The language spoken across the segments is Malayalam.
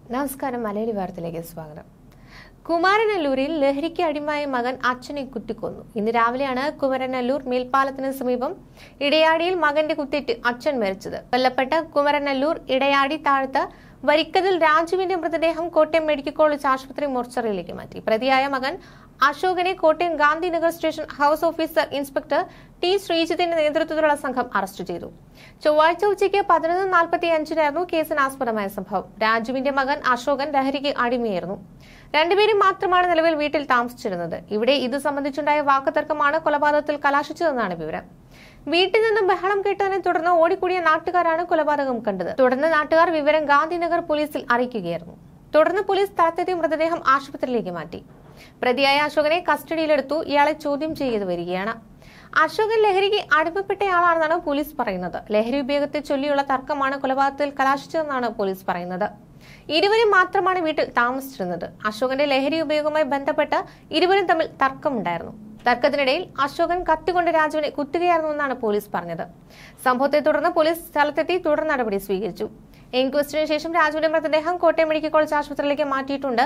നമസ്കാരം. മലയാളി വാർത്തയിലേക്ക് സ്വാഗതം. കുമാരനല്ലൂരിൽ ലഹരിക്ക് അടിമയായ മകൻ അച്ഛനെ കുത്തിക്കൊന്നു. ഇന്ന് രാവിലെയാണ് കുമരനല്ലൂർ മേൽപ്പാലത്തിന് സമീപം ഇടയാടിയിൽ മകന്റെ കുത്തേറ്റ് അച്ഛൻ മരിച്ചത്. കൊല്ലപ്പെട്ട കുമരനല്ലൂർ ഇടയാടി താഴത്ത് വരിക്കതിൽ രാജുവിന്റെ മൃതദേഹം കോട്ടയം മെഡിക്കൽ കോളേജ് ആശുപത്രി മോർച്ചറിയിലേക്ക് മാറ്റി. പ്രതിയായ മകൻ അശോകനെ Kottayam Gandhinagar station house officer inspector T ശ്രീജിത്തിന്റെ നേതൃത്വത്തിലുള്ള സംഘം അറസ്റ്റ് ചെയ്തു. ചൊവ്വാഴ്ച ഉച്ചയ്ക്ക് 11:45 കേസിനാസ്പദമായ സംഭവം. രാജുവിന്റെ മകൻ അശോകൻ ലഹരിക്ക് അടിമയായിരുന്നു. രണ്ടുപേരും മാത്രമാണ് നിലവിൽ വീട്ടിൽ താമസിച്ചിരുന്നത്. ഇവിടെ ഇത് സംബന്ധിച്ചുണ്ടായ വാക്കുതർക്കമാണ് കൊലപാതകത്തിൽ കലാശിച്ചതെന്നാണ് വിവരം. വീട്ടിൽ നിന്നും ബഹളം കേട്ടതിനെ തുടർന്ന് ഓടിക്കൂടിയ നാട്ടുകാരാണ് കൊലപാതകം കണ്ടത്. തുടർന്ന് നാട്ടുകാർ വിവരം ഗാന്ധിനഗർ പോലീസിൽ അറിയിക്കുകയായിരുന്നു. തുടർന്ന് പോലീസ് സ്ഥലത്തെത്തി മൃതദേഹം ആശുപത്രിയിലേക്ക് മാറ്റി. പ്രതിയായ അശോകനെ കസ്റ്റഡിയിലെടുത്തു. ഇയാളെ ചോദ്യം ചെയ്തു വരികയാണ്. അശോകൻ ലഹരിക്ക് അടിമപ്പെട്ടയാളാണെന്നാണ് പോലീസ് പറയുന്നത്. ലഹരി ഉപയോഗത്തെ ചൊല്ലിയുള്ള തർക്കമാണ് കൊലപാതകത്തിൽ കലാശിച്ചതെന്നാണ് പോലീസ് പറയുന്നത്. ഇരുവരും മാത്രമാണ് വീട്ടിൽ താമസിച്ചിരുന്നത്. അശോകന്റെ ലഹരി ഉപയോഗവുമായി ബന്ധപ്പെട്ട് ഇരുവരും തമ്മിൽ തർക്കമുണ്ടായിരുന്നു. തർക്കത്തിനിടയിൽ അശോകൻ കത്തികൊണ്ട് രാജുവിനെ കുത്തുകയായിരുന്നുവെന്നാണ് പോലീസ് പറഞ്ഞത്. സംഭവത്തെ തുടർന്ന് പോലീസ് സ്ഥലത്തെത്തി തുടർ നടപടി സ്വീകരിച്ചു. ഇൻക്വസ്റ്റിന് ശേഷം രാജുവിന്റെ മൃതദേഹം കോട്ടയം മെഡിക്കൽ കോളേജ് ആശുപത്രിയിലേക്ക് മാറ്റിയിട്ടുണ്ട്.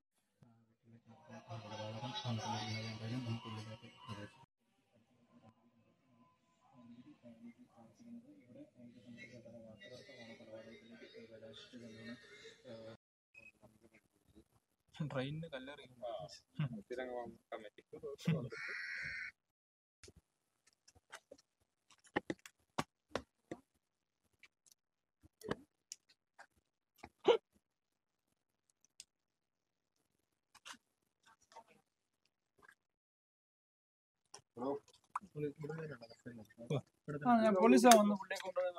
ട്രെയിനിന് കല്ലെറിയും. ഞാൻ പോലീസാ വന്ന് പുള്ളിയെ കൊണ്ടുപോയി.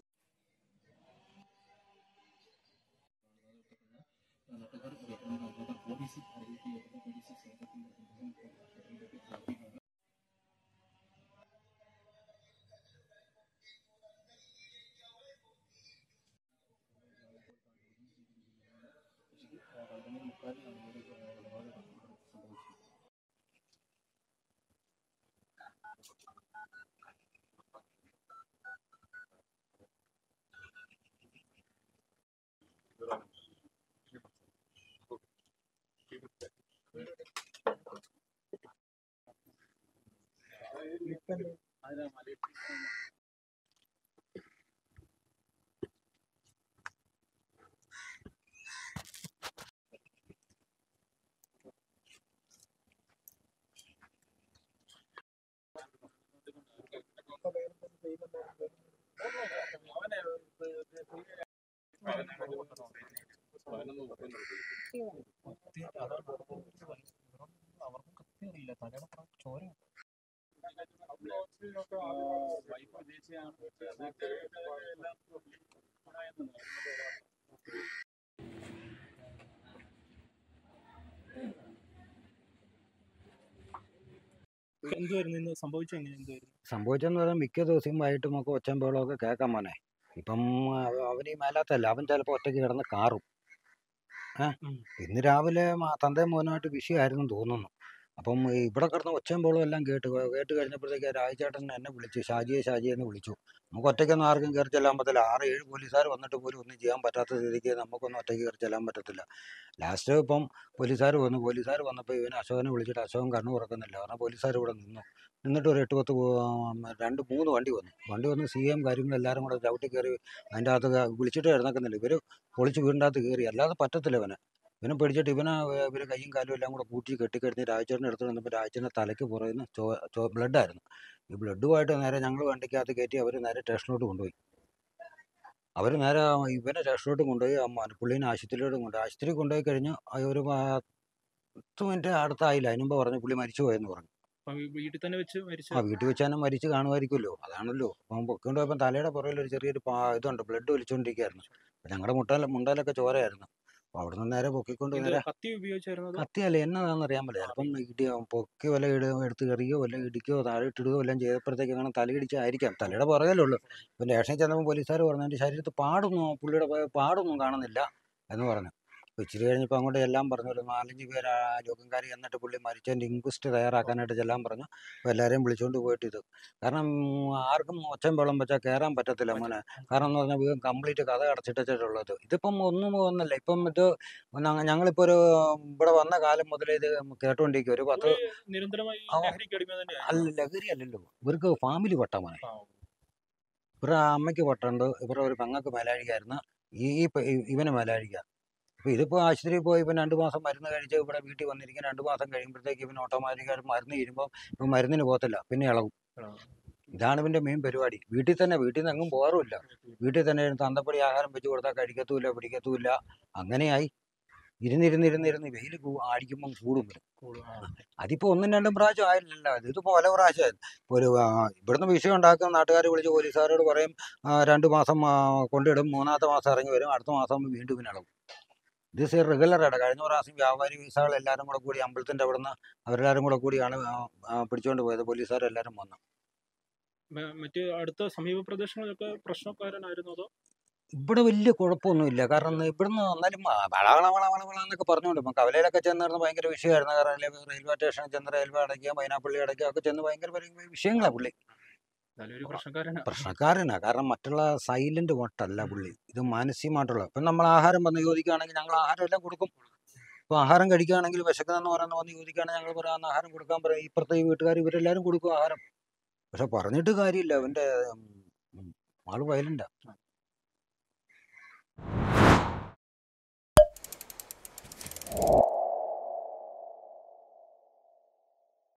അവർക്കും കത്തി അറിയില്ല. തലയുടെ ചോര വൈഫ് വിദേശിയാണ്. എന്തുവായിരുന്നു ഇന്ന് സംഭവിച്ചത്? എങ്ങനെ എന്തുവായിരുന്നു സംഭവിച്ചെന്ന് പറഞ്ഞാൽ മിക്ക ദിവസവും വൈകിട്ടും ഒക്കെ ഒച്ചയും ബഹളമൊക്കെ കേൾക്കാൻ മോനെ. ഇപ്പം അവന് ഈ മേലാത്തല്ല, അവൻ ചിലപ്പോൾ ഒറ്റയ്ക്ക് കിടന്ന് കാറും. ഇന്ന് രാവിലെ തന്തയും മോനുമായിട്ട് വിഷയമായിരുന്നു തോന്നുന്നു. അപ്പം ഇവിടെ കിടന്ന് ഒച്ചയും ബഹളവും എല്ലാം കേട്ട് കഴിഞ്ഞപ്പോഴത്തേക്ക് രാജചേട്ടൻ എന്നെ വിളിച്ചു, ഷാജിയെ എന്ന് വിളിച്ചു. നമുക്ക് ഒറ്റയ്ക്കൊന്നും ആർക്കും കയറി ചെല്ലാൻ പറ്റില്ല. 6-7 പോലീസുകാർ വന്നിട്ട് പോലും ഒന്നും ചെയ്യാൻ പറ്റാത്ത സ്ഥിതിക്ക് നമുക്കൊന്നും ഒറ്റയ്ക്ക് കയറി ചെല്ലാൻ പറ്റത്തില്ല. ലാസ്റ്റ് ഇപ്പം പോലീസുകാർ വന്നപ്പോൾ ഇവന് അശോകനെ വിളിച്ചിട്ട് അശോകൻ കണ്ണു തുറക്കുന്നില്ല. കാരണം പോലീസുകാർ ഇവിടെ നിന്നിട്ട് ഒരു 8-10 വണ്ടി വന്ന് CM കാര്യങ്ങളെല്ലാവരും കൂടെ ചവിട്ടി കയറി അതിൻ്റെ അകത്ത് വിളിച്ചിട്ട് എഴുന്നേക്കുന്നില്ല. ഇവർ പൊളിച്ച് വീടിൻ്റെ അകത്ത് കയറി. അല്ലാതെ പറ്റത്തില്ല ഇവനെ പിടിച്ചിട്ട് ഇവർ കൈയും കാലും എല്ലാം കൂടെ പൂട്ടി കെട്ടിക്കഴിഞ്ഞ് രാജചേട്ടൻ്റെ അടുത്ത് വന്നപ്പോൾ രാജചേട്ടൻ്റെ തലയ്ക്ക് പുറയുന്ന ബ്ലഡായിരുന്നു. ഈ ബ്ലഡുമായിട്ട് നേരെ ഞങ്ങൾ വണ്ടിക്കകത്ത് കയറ്റി അവർ നേരെ സ്റ്റേഷനിലോട്ട് കൊണ്ടുപോയി. അവർ നേരെ ഇവനെ സ്റ്റേഷനിലോട്ട് കൊണ്ടുപോയി പുള്ളീനെ ആശുപത്രി കൊണ്ടുപോയി കഴിഞ്ഞ് ഒരു 10 മിനിറ്റ് അടുത്തായില്ല. അതിനുമ്പ് പറഞ്ഞു പുള്ളി മരിച്ചു പോയെന്ന് പറഞ്ഞു. വീട്ടിൽ തന്നെ വെച്ച് മരിച്ചു? വീട്ടിൽ വെച്ച് തന്നെ മരിച്ച് കാണുമായിരിക്കുമല്ലോ. അതാണല്ലോ. അപ്പം പൊക്കൊണ്ടുപോയപ്പം തലയുടെ പുറകിൽ ഒരു ചെറിയൊരു ഇതുണ്ട്, ബ്ലഡ് വലിച്ചുകൊണ്ടിരിക്കുകയായിരുന്നു. ഞങ്ങളുടെ മുണ്ടയിലൊക്കെ ചോരയായിരുന്നു. അപ്പോൾ അവിടെ നിന്ന് നേരെ പൊക്കിക്കൊണ്ട് നേരെ കത്തിയല്ല എന്നതാണെന്ന് അറിയാൻ പറ്റില്ല. ചിലപ്പം പൊക്കി വല്ല എടുത്ത് കയറിയോ വല്ല ഇടിക്കോ താഴെ ഇട്ടിടുകയോ എല്ലാം ചെയ്തപ്പോഴത്തേക്ക് അങ്ങനെ തലയിടിച്ചായിരിക്കാം. തലയുടെ പുറകിലുള്ളൂ. ഇപ്പം സ്റ്റേഷനിൽ ചെന്നപ്പോൾ പോലീസുകാർ പറഞ്ഞു എൻ്റെ ശരീരത്ത് പുള്ളിയുടെ പാടൊന്നും കാണുന്നില്ല എന്ന് പറഞ്ഞു. അപ്പോൾ ഇച്ചിരി കഴിഞ്ഞപ്പോൾ അങ്ങോട്ട് എല്ലാം പറഞ്ഞു, ഒരു 4-5 പേര് ലോകംകാരി എന്നിട്ട് പുള്ളി മരിച്ചതിൻ്റെ ഇൻക്വസ്റ്റ് തയ്യാറാക്കാനായിട്ട് ചെല്ലാൻ പറഞ്ഞു. അപ്പോൾ എല്ലാവരെയും വിളിച്ചുകൊണ്ട് പോയിട്ട് ഇത്, കാരണം ആർക്കും ഒച്ചയും ബഹളം വെച്ചാൽ കയറാൻ പറ്റത്തില്ല മോനെ. കാരണം എന്ന് പറഞ്ഞാൽ വീണ്ടും കംപ്ലീറ്റ് കഥ അടച്ചിട്ടുള്ളത്. ഇതിപ്പം ഒന്നല്ല, ഇപ്പം ഇത് ഞങ്ങളിപ്പോൾ ഒരു ഇവിടെ വന്ന കാലം മുതലേ ഇത് കേട്ടോണ്ടിരിക്കും. ഒരു 10 നിരന്തരമായി ലഹരിക്ക് അടിമ തന്നെയാണ്. അല്ല, ലഹരി അല്ലല്ലോ, ഇവർക്ക് ഫാമിലി വട്ടാ മോനെ. ഇവരുടെ അമ്മയ്ക്ക് വട്ടുണ്ട്, ഇവരുടെ ഒരു പെങ്ങൾക്ക് മേലാഴികയായിരുന്നു, ഇവന് മേലാഴിക. അപ്പോൾ ഇതിപ്പോൾ ആശുപത്രിയിൽ പോയി ഇപ്പം 2 മാസം മരുന്ന് കഴിച്ച് ഇവിടെ വീട്ടിൽ വന്നിരിക്കും. 2 മാസം കഴിയുമ്പോഴത്തേക്ക് ഇവന് ഓട്ടോമാറ്റിക്കായിട്ട് മരുന്ന് തീരുമ്പോൾ ഇപ്പം മരുന്നിന് പോകത്തില്ല, പിന്നെ ഇളകും. ഇതാണ് ഇവൻ്റെ മെയിൻ പരിപാടി. വീട്ടിൽ നിന്ന് എങ്ങും പോകാറുമില്ല. വീട്ടിൽ തന്നെ തന്തപ്പടി ആഹാരം വെച്ച് കൊടുത്താൽ കഴിക്കത്തുമില്ല, പിടിക്കത്തുമില്ല. അങ്ങനെയായി ഇരുന്നിരുന്ന് വെയിൽ അടിക്കുമ്പം കൂടും വരും. അതിപ്പോൾ 1-2 പ്രാവശ്യം ആയില്ലല്ലോ, ഇതിപ്പോൾ പല പ്രാവശ്യമായി. ഒരു ഇവിടുന്ന് വിഷയം ഉണ്ടാക്കുന്ന നാട്ടുകാർ വിളിച്ച് പോലീസുകാരോട് പറയും 2 മാസം കൊണ്ടിടും, 3-ാമത്തെ മാസം ഇറങ്ങി വരും, അടുത്ത മാസം വീണ്ടും ഇവനിളകും. ഇത് റെഗുലറായിട്ട് കഴിഞ്ഞ പ്രാവശ്യം വ്യാപാരി വിസകൾ എല്ലാവരും കൂടെ കൂടി അമ്പലത്തിൻ്റെ അവിടുന്ന് അവരെല്ലാവരും കൂടെ കൂടിയാണ് പിടിച്ചുകൊണ്ട് പോയത്. പോലീസുകാരെല്ലാവരും വന്നു. മറ്റ് അടുത്ത സമീപ പ്രദേശങ്ങളിലൊക്കെ പ്രശ്നക്കാരനായിരുന്നു അതോ? ഇവിടെ വലിയ കുഴപ്പമൊന്നുമില്ല. കാരണം ഇവിടുന്ന് വന്നാലും വളന്നൊക്കെ പറഞ്ഞുകൊണ്ട് ഇപ്പം കവലയിലൊക്കെ ചെന്നിരുന്ന് ഭയങ്കര വിഷയമായിരുന്നു. കാരണം റെയിൽവേ സ്റ്റേഷനിൽ ചെന്ന് റെയിൽവേ അടയ്ക്കുക, മൈനാപ്പള്ളി അടയ്ക്കുക ഒക്കെ ചെന്ന് ഭയങ്കര വിഷയങ്ങളാണ് പുള്ളി. പ്രശ്നക്കാരനാ. കാരണം മറ്റുള്ള സൈലന്റ് വട്ടല്ല പുള്ളി, ഇത് മാനസികമായിട്ടുള്ള. ഇപ്പം നമ്മൾ ആഹാരം വന്ന് ചോദിക്കുകയാണെങ്കിൽ ഞങ്ങൾ ആഹാരം എല്ലാം കൊടുക്കും. ഇപ്പോൾ ആഹാരം കഴിക്കുകയാണെങ്കിൽ വിശക്കുന്നെന്ന് പറയുന്ന വന്ന് ചോദിക്കുകയാണെങ്കിൽ ഞങ്ങൾ പറയാൻ ആഹാരം കൊടുക്കാൻ പറയും. ഇപ്പുറത്തെ ഈ വീട്ടുകാർ ഇവരെല്ലാവരും കൊടുക്കും ആഹാരം. പക്ഷെ പറഞ്ഞിട്ട് കാര്യമില്ല, അവൻ്റെ ആള് വയലൻ്റാ.